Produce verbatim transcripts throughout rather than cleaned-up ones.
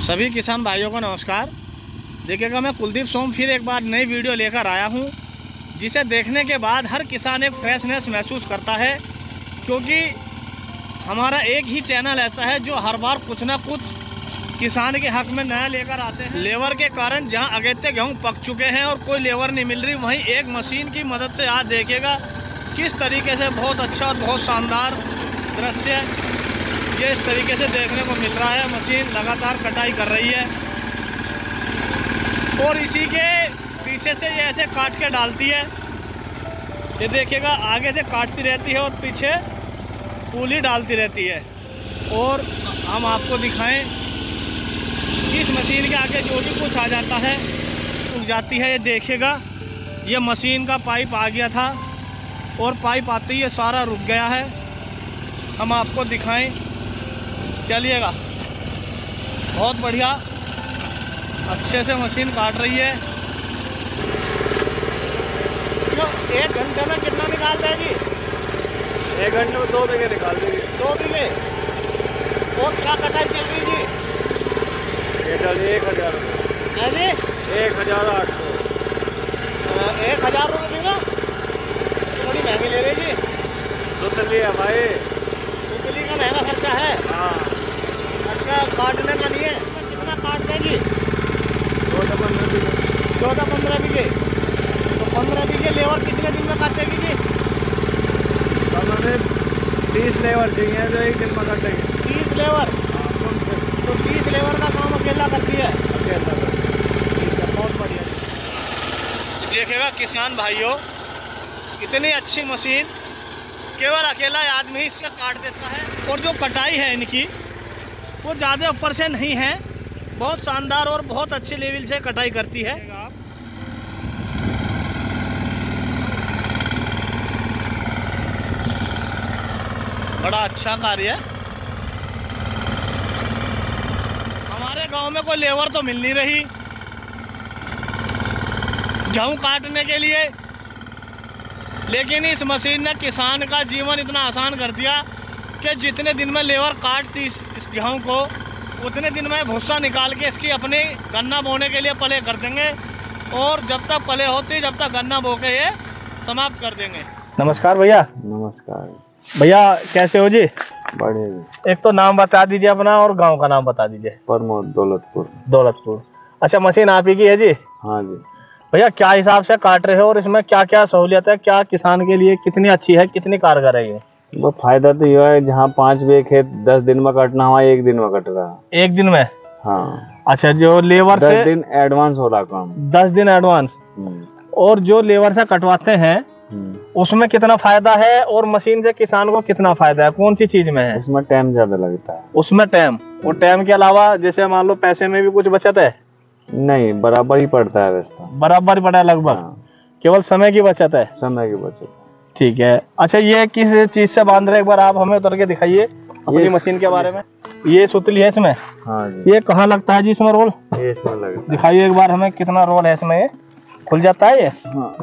सभी किसान भाइयों को नमस्कार। देखिएगा, मैं कुलदीप सोम फिर एक बार नई वीडियो लेकर आया हूं, जिसे देखने के बाद हर किसान एक फ्रेशनेस महसूस करता है, क्योंकि हमारा एक ही चैनल ऐसा है जो हर बार कुछ ना कुछ किसान के हक में नया लेकर आते हैं। लेबर के कारण जहां अगेते गेहूँ पक चुके हैं और कोई लेबर नहीं मिल रही, वहीं एक मशीन की मदद से आज देखिएगा किस तरीके से बहुत अच्छा और बहुत शानदार दृश्य ये इस तरीके से देखने को मिल रहा है। मशीन लगातार कटाई कर रही है और इसी के पीछे से ये ऐसे काट के डालती है। ये देखिएगा, आगे से काटती रहती है और पीछे पूली डालती रहती है। और हम आपको दिखाएं, इस मशीन के आगे जो भी कुछ आ जाता है रुक जाती है। ये देखिएगा, ये मशीन का पाइप आ गया था और पाइप आते ही ये सारा रुक गया है। हम आपको दिखाएं, चलिएगा। बहुत बढ़िया, अच्छे से मशीन काट रही है। तो एक घंटे में कितना निकाल देगी? एक घंटे में दो बीघे निकाल देगी। दो बीघे। और क्या कटाई चल रही जी? एक हजार अरे एक हजार आठ सौ एक हजार रुपये ना, थोड़ी महंगी ले रही जी। सुतली है भाई, सुतली का महंगा खर्चा है। हाँ, अच्छा, काटने का नहीं है। कितना काट देगी? चौदह पंद्रह बीघे। चौदह पंद्रह बीघे। तो पंद्रह बीघे लेबर कितने दिन में काटेगी जी? हमें तीस लेबर चाहिए जो एक दिन में काटेगी। तीस लेबर? तो तीस लेबर का काम अकेला करती है? अकेला। ठीक है, बहुत बढ़िया। देखिएगा किसान भाइयों, इतनी अच्छी मशीन केवल अकेला आदमी ही इसका काट देता है। और जो कटाई है इनकी वो ज़्यादा ऊपर से नहीं है, बहुत शानदार और बहुत अच्छे लेवल से कटाई करती है। बड़ा अच्छा कार्य है। हमारे गांव में कोई लेबर तो मिल नहीं रही गेहूँ काटने के लिए, लेकिन इस मशीन ने किसान का जीवन इतना आसान कर दिया कि जितने दिन में लेबर काटती इस गेहूँ को, उतने दिन में भूसा निकाल के इसकी अपने गन्ना बोने के लिए पले कर देंगे। और जब तक पले होती जब तक गन्ना बो के ये समाप्त कर देंगे। नमस्कार भैया। नमस्कार भैया, कैसे हो जी? बढ़िया। एक तो नाम बता दीजिए अपना और गांव का नाम बता दीजिए। प्रमोद, दौलतपुर। दौलतपुर। अच्छा, मशीन आप ही की है जी? हाँ जी। भैया, क्या हिसाब से काट रहे हो और इसमें क्या क्या सहूलियत है? क्या किसान के लिए कितनी अच्छी है, कितनी कारगर है ये? वो फायदा तो ये है, जहाँ पाँच बीघे खेत दस दिन में काटना हुआ एक दिन में कट रहा है। एक दिन में? हाँ। अच्छा, जो लेबर से दस दिन एडवांस हो रहा काम। दस दिन एडवांस। और जो लेबर से कटवाते हैं उसमें कितना फायदा है और मशीन से किसान को कितना फायदा है? कौन सी चीज में है? उसमें टाइम ज्यादा लगता है। उसमें टाइम, और टाइम के अलावा जैसे मान लो पैसे में भी कुछ बचत है? नहीं, बराबर ही पड़ता है रास्ता। बराबर ही पड़ा है लगभग। हाँ। केवल समय की बचत है। समय की बचत। ठीक है। अच्छा, ये किस चीज से बांध रहे, एक बार आप हमें उतर के दिखाइए अपनी मशीन के बारे में। ये सुतली है इसमें? हाँ जी। ये कहाँ लगता है जी इसमें रोल? ये इसमें लगता है। दिखाइए एक बार हमें, कितना रोल है इसमें? ये खुल जाता है ये? हाँ।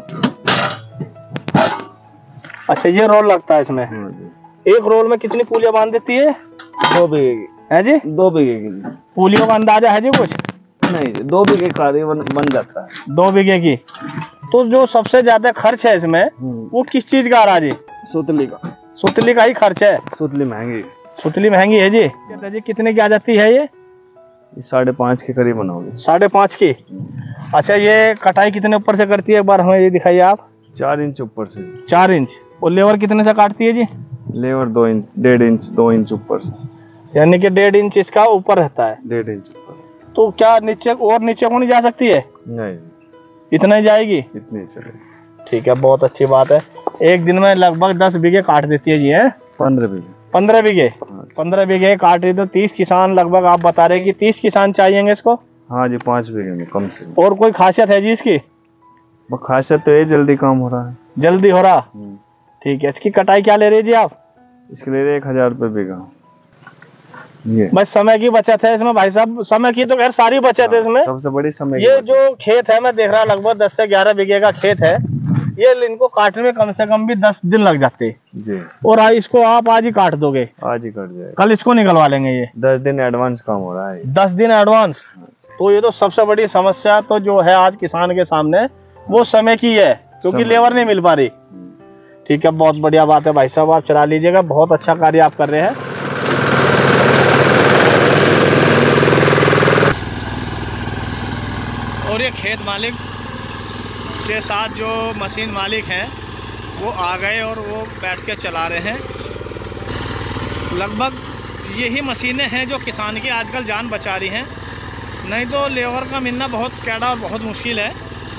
अच्छा, ये रोल लगता है इसमें। एक रोल में कितनी पूलियां बांध देती है? दो बीघे की है जी? दो बीघे की। पूलियों का अंदाजा है जी कुछ? नहीं जी, दो बीघे का बन, बन जाता है। दो बीघे की। तो जो सबसे ज्यादा खर्च है इसमें वो किस चीज का आ रहा है जी? सुतली का। सुतली का ही खर्च है? सुतली महंगी। सुतली महंगी है जी। जी कितने की आ जाती है ये? साढ़े पाँच के करीब बनोगी। साढ़े पाँच की। अच्छा, ये कटाई कितने ऊपर से करती है, एक बार हमें ये दिखाइए आप। चार इंच ऊपर से। चार इंच। और लेबर कितने से काटती है जी? लेबर दो इंच, डेढ़ इंच, दो इंच ऊपर से। यानी कि डेढ़ इंच इसका ऊपर रहता है। डेढ़ इंच ऊपर। तो क्या नीचे और नीचे को नहीं जा सकती है? नहीं, इतना ही जाएगी? इतनी चलेगी। ठीक है, बहुत अच्छी बात है। एक दिन में लगभग दस बीघे काट देती है जी? है पंद्रह बीघे। पंद्रह बीघे? पंद्रह बीघे काट रही तो तीस किसान लगभग आप बता रहे कि तीस किसान चाहिए इसको? हाँ जी, पाँच बीघे में कम से कम। और कोई खासियत है जी इसकी? वो खासियत तो ये जल्दी काम हो रहा है। जल्दी हो रहा? ठीक है। इसकी कटाई क्या ले रही जी आप? इसके लिए एक हजार रुपये बीघा। ये बस समय की बचत है इसमें भाई साहब। समय की तो खैर सारी बचत है इसमें। सबसे बड़ी समय। ये जो खेत है मैं देख रहा लगभग दस से ग्यारह बीघे का खेत है। ये इनको काटने में कम से कम भी दस दिन लग जाते जी। और आज इसको आप आज ही काट दोगे? आज ही कट जाए, कल इसको निकलवा लेंगे। ये दस दिन एडवांस काम हो रहा है। दस दिन एडवांस। तो ये तो सबसे बड़ी समस्या तो जो है आज किसान के सामने वो समय की है, क्योंकि लेबर नहीं मिल पा रही। ठीक है, बहुत बढ़िया बात है भाई साहब, आप चला लीजिएगा, बहुत अच्छा कार्य आप कर रहे हैं। और ये खेत मालिक के साथ जो मशीन मालिक हैं वो आ गए और वो बैठ के चला रहे हैं। लगभग यही मशीनें हैं जो किसान की आजकल जान बचा रही हैं, नहीं तो लेबर का मिलना बहुत कैड़ा और बहुत मुश्किल है।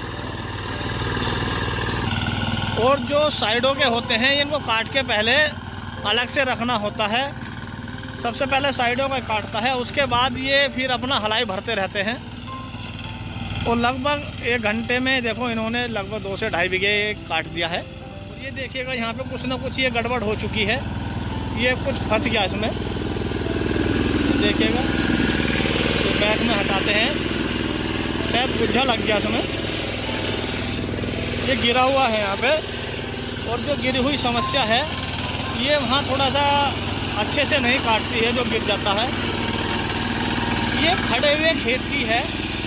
और जो साइडों के होते हैं इनको काट के पहले अलग से रखना होता है। सबसे पहले साइडों का काटता है, उसके बाद ये फिर अपना हलाई भरते रहते हैं। और लगभग एक घंटे में देखो इन्होंने लगभग दो से ढाई बीघे काट दिया है। ये देखिएगा यहाँ पे कुछ ना कुछ ये गड़बड़ हो चुकी है, ये कुछ फंस गया इसमें, देखिएगा। तो बैक में हटाते हैं, शायद गुज्जा लग गया इसमें, ये गिरा हुआ है यहाँ पे। और जो गिरी हुई समस्या है ये वहाँ थोड़ा सा अच्छे से नहीं काटती है, जो गिर जाता है। ये खड़े हुए खेत की है,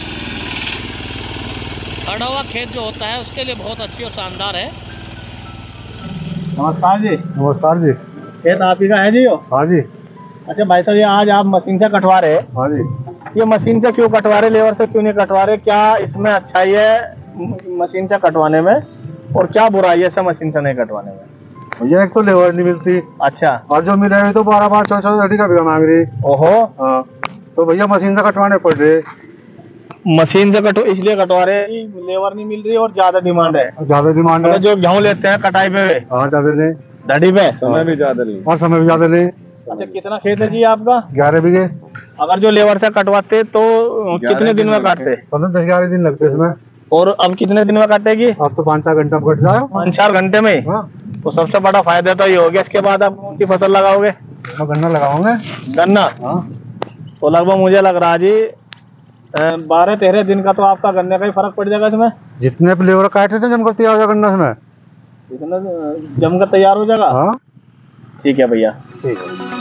खड़ा हुआ खेत जो होता है उसके लिए बहुत अच्छी और शानदार है। नमस्कार जी। नमस्कार जी। खेत आप ही का है जी? हाँ जी। अच्छा भाई साहब, ये आज आप मशीन से कटवा रहे हैं? हाँ जी। ये मशीन से क्यों कटवा रहे, लेबर से क्यों नहीं कटवा रहे? क्या इसमें अच्छाई है मशीन से कटवाने में और क्या बुराई है इसे मशीन से नहीं कटवाने में? भैया एक तो लेबर नहीं मिलती। अच्छा। और जो मिल रही तो बारह बारह चौदह चौदह घंटे का भी मांग रही। ओहो। हाँ, तो भैया मशीन से कटवाने पड़ रहे। मशीन से कटवा इसलिए कटवा रहे हैं, लेबर नहीं मिल रही और ज्यादा डिमांड है। ज्यादा डिमांड है। जो गेहूँ लेते हैं कटाई पे हाँ ज्यादा नहीं, धड़ी पे समय भी ज्यादा नहीं और समय भी ज्यादा नहीं। अच्छा, कितना खेत है जी आपका? ग्यारह बीघे। अगर जो लेबर से कटवाते तो कितने दिन में काटते? पंद्रह दस ग्यारह दिन लगते इसमें। और अब कितने दिन में काटेगी? अब तो पाँच चार घंटा कट जाए। पाँच चार घंटे में। हाँ। तो सबसे बड़ा फायदा तो ये हो गया। इसके बाद आप कौन सी फसल लगाओगे? गन्ना लगाओगे। गन्ना? हाँ। तो लगभग मुझे लग रहा है जी बारह तेरह दिन का तो आपका गन्ने का ही फर्क पड़ जाएगा इसमें। जितने लेबर काटे थे जमकर तैयार हो जाएगा गन्ना इसमें, इतना जमकर तैयार हो जाएगा। हाँ। ठीक है भैया। ठीक है।